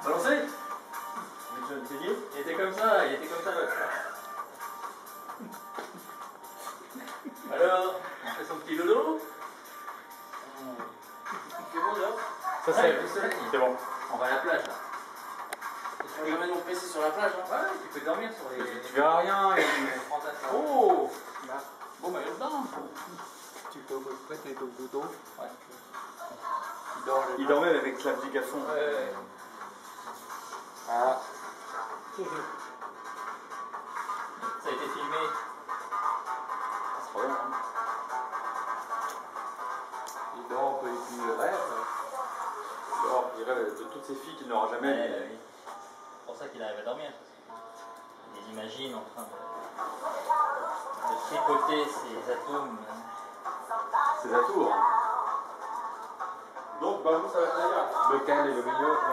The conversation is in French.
Balancez. John, c'est dit. Il était comme ça l'autre. Alors, on fait son petit dodo. C'est bon dehors. Ça c'est bon. On va à la plage là. On va mettre mon PC sur la plage. Hein. Ouais, tu peux dormir sur les. Tu verras rien. Oh. Bon bah il est dedans. Tu peux prêter ton couteau. Ouais. Il dormait avec la musique à fond. Ouais. Ah. Ça a été filmé. C'est trop bien, hein. Il dort, il rêve. Il rêve de toutes ces filles qu'il n'aura jamais. Ouais, oui. C'est pour ça qu'il arrive à dormir. Il les imagine en train de tripoter ses atomes. C'est à tour. Donc, bah, vous, ça va être d'ailleurs. Lequel est le meilleur?